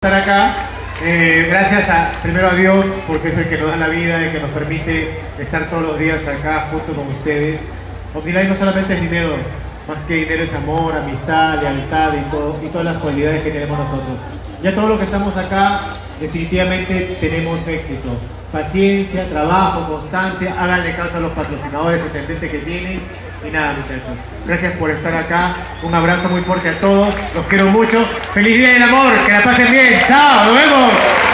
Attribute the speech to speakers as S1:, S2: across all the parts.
S1: Estar acá, gracias primero a Dios, porque es el que nos da la vida, el que nos permite estar todos los días acá junto con ustedes. OmniLife no solamente es dinero, más que dinero es amor, amistad, lealtad y todas las cualidades que tenemos nosotros. Ya todos los que estamos acá definitivamente tenemos éxito. Paciencia, trabajo, constancia, háganle caso a los patrocinadores ascendentes que tienen. Y nada, muchachos, gracias por estar acá. Un abrazo muy fuerte a todos, los quiero mucho. ¡Feliz Día del Amor! ¡Que la pasen bien! ¡Chao! ¡Nos vemos!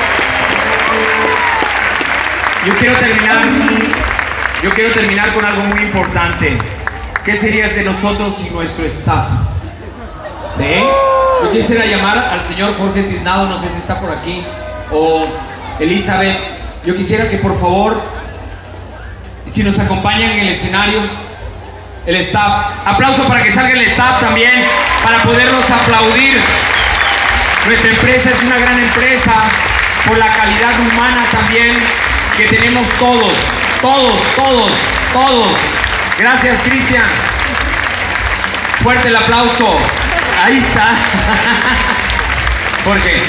S2: Yo quiero terminar con algo muy importante. ¿Qué serías de nosotros sin nuestro staff? ¿Sí? Yo quisiera llamar al señor Jorge Tiznado, no sé si está por aquí, o Elizabeth. Yo quisiera que por favor, si nos acompañan en el escenario, el staff. Aplauso para que salga el staff también, para poderlos aplaudir. Nuestra empresa es una gran empresa por la calidad humana también que tenemos todos. Gracias, Cristian. Fuerte el aplauso. Ahí está. Jorge.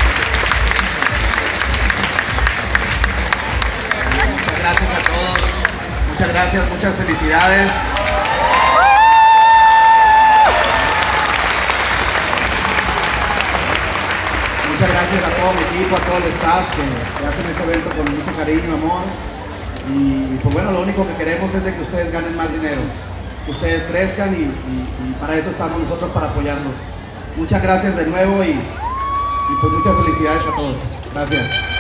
S3: Muchas gracias a todos. Muchas gracias, muchas felicidades. Muchas gracias a todo mi equipo, a todo el staff que hacen este evento con mucho cariño, amor. Y pues bueno, lo único que queremos es de que ustedes ganen más dinero, que ustedes crezcan y para eso estamos nosotros, para apoyarlos. Muchas gracias de nuevo y pues muchas felicidades a todos. Gracias.